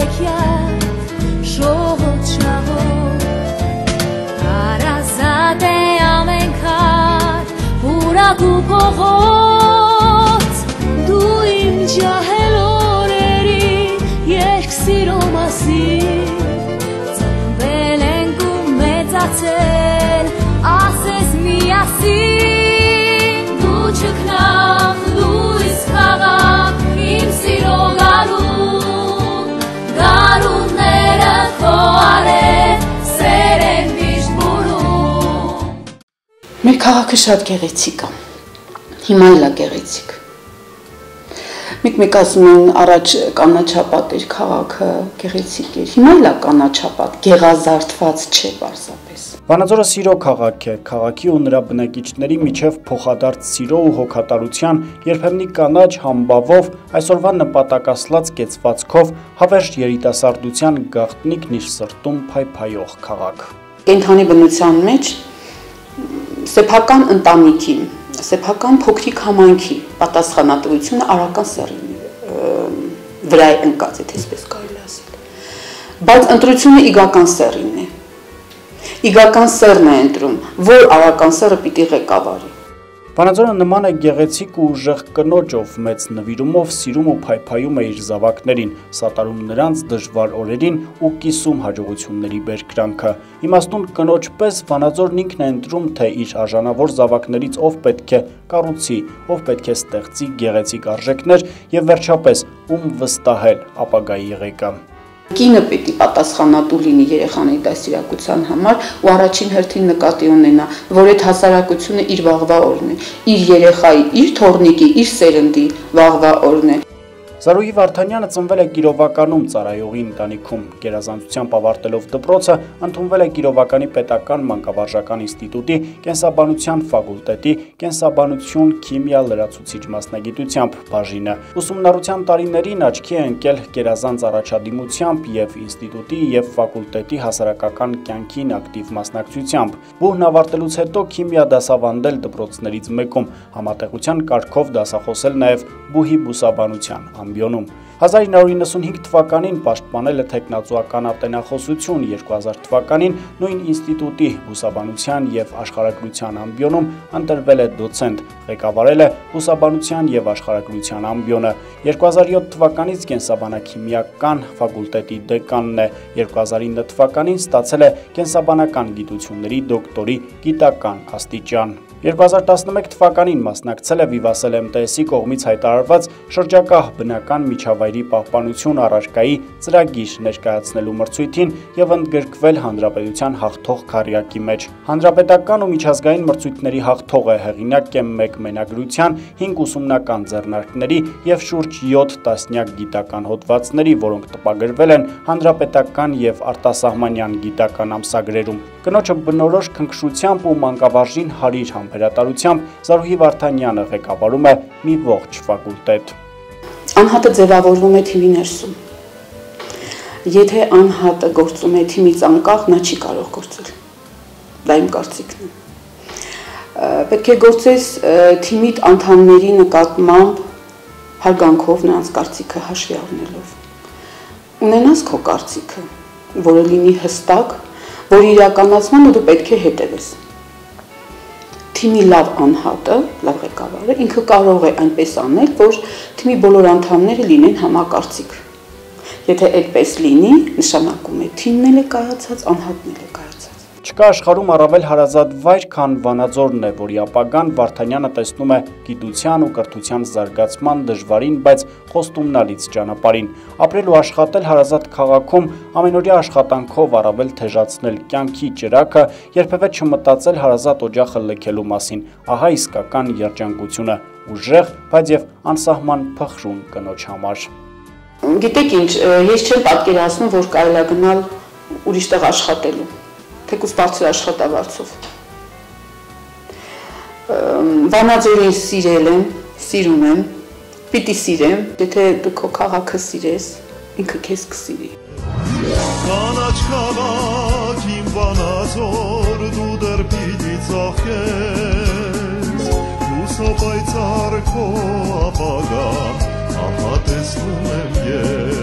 Մեր քաղաքը շատ գեղեցիկ է, հիմա էլ է գեղեցիկ։ Մեկ ասում են առաջ կանաչապատ էր քաղաքը, գեղեցիկ էր, հիմա էլ է կանաչապատ, գեղազարդված չէ պարզապես։ Վանաձորը սիրո քաղաք է, քաղաքի ու նրա բնակիչների միջև փոխադարձ սիրո ու հոգատարության, երբեմնի կանաչ համբավով, այսօրվա նպատակասլաց կեցվածքով, հավերժ երիտասարդության գաղտնիքն իր սրտում փայփայող քաղաք։ Կենդանի բնության մեջ սեփական ընտանիքի, սեփական փոքրիկ համայնքի պատասխանատվությունը արական սեռի վրա է ընկած, եթե այսպես կարելի ասել։ Բայց ընտրությունը իգական սեռին է։ Իգական սեռն է ընտրում, որ արական սեռը պիտի ղեկավարի։ Վանաձորը նման է գեղեցիկ ու ուժեղ կնոջ, ով մեծ նվիրումով սիրում ու փայփայում է իր զավակներին, սատարում նրանց դժվար օրերին ու կիսում հաջողությունների բերկրանքը։ Իմաստուն կնոջ պես Վանաձորն ինքն է ընտրում, թե իր արժանավոր զավակներից ով պետք է կառուցի, ով պետք է ստեղծի գեղեցիկ արժեքներ եւ վերջապես ում վստահել ապագայի ղեկը։ Կինը պետք է պատասխանատու լինի երեխաների դաստիարակության համար ու առաջին հերթին նկատի ունենա, որ այդ հասարակությունը իր վաղվա օրն է, իր երեխայի, իր թոռնիկի, իր սերնդի վաղվա օրն է։ Զարուհի Վարդանյանը ծնվել է Կիրովականում ծառայողի ընտանիքում, գերազանցությամբ ավարտելով դպրոցը ընդունվել է Կիրովականի պետական մանկավարժական ինստիտուտի կենսաբանության ֆակուլտետի կենսաբանություն քիմիա լրացուցիչ մասնագիտությամբ բաժինը։ Ուսումնառության տարիներին աչքի է ընկել գերազանց առաջադիմությամբ եւ ինստիտուտի եւ ֆակուլտետի հասարակական կյանքին ակտիվ մասնակցությամբ։ Բուհն ավարտելուց հետո քիմիա դասավանդել դպրոցներից մեկում, համատեղության կարգով դասախոսել նաեւ բուհի բուսաբանության ամբիոնում։ 1995 թվականին պաշտպանել է թեկնածուական ատենախոսություն, 2000 թվականին նույն ինստիտուտի բուսաբանության եւ աշխարհագրության ամբիոնում ընտրվել է դոցենտ, ղեկավարել է բուսաբանության եւ աշխարհագրության ամբիոնը, 2007 թվականից կենսաբանաքիմիական ֆակուլտետի դեկանն է, 2009 թվականին ստացել է կենսաբանական գիտությունների դոկտորի գիտական աստիճան։ 2011 թվականին մասնակցել է Vivassel MTS-ի կողմից հայտարարված շրջակա բնական միջավայրի պահպանություն առարկայի ծրագիր ներկայացնելու մրցույթին եւ ընդգրկվել հանրապետության հաղթող քառյակի մեջ։ Հանրապետական ու միջազգային մրցույթների հաղթող է, հեղինակ է մեկ մենագրության, 5 ուսումնական ձեռնարկների եւ շուրջ 7 տասնյակ գիտական հոդվածների, որոնք տպագրվել են հանրապետական եւ արտասահմանյան գիտական ամսագրերում։ Կնոջը բնորոշ քնքշությամբ ու մանկավարժին հարիր համբերատարությամբ Զարուհի Վարդանյանը ղեկավարում է մի ողջ ֆակուլտետ։ Անհատը ձևավորվում է թիմի ներսում։ Եթե անհատը գործում է թիմից անկախ, նա չի կարող գործել։ Դա իմ կարծիքն է։ Պետք է գործես թիմի անդամների նկատմամբ հարգանքով, նրանց կարծիքը հաշվի առնելով։ Ունենաս քո կարծիքը, որը լինի հստակ, որ իրականացման ու դու պետք է հետևես։ Թիմի լավ անհատը, լավ ղեկավարը, ինքը կարող է այնպես անել, որ թիմի բոլոր անդամները լինեն համակարծիք։ Եթե այդպես լինի, նշանակում է թիմն էլ է կայացած, անհատն էլ է կայացած։ Չկա աշխարհում առավել հարազատ վայր, քան Վանաձորն է, որի ապագան Վարդանյանը տեսնում է գիտության ու կրթության զարգացման դժվարին, բայց խոստումնալից ճանապարհին։ Ապրել ու աշխատել հարազատ քաղաքում, ամենօրյա աշխատանքով առավել թեժացնել կյանքի ճրագը, երբևէ չմտածել հարազատ օջախը լքելու մասին։ Ահա իսկական երջանկությունը, ուժեղ, բայց եւ անսահման փխրուն կնոջ համար։ Գիտեք ինչ, ես չեմ պատկերացնում, որ կարելի է գնալ ուրիշ տեղ աշխատելու, թեկուզ բարձր աշխատավարձով։ Վանաձորին սիրել եմ, սիրում եմ, պիտի սիրեմ, եթե դու քո քաղաքը սիրես, ինքը քեզ կսիրի։ Կանաչ քաղաք իմ Վանաձոր, դու դեռ պիտի ծաղկես, հուսով պայծառ քո ապագան, ահա տեսնում եմ ես։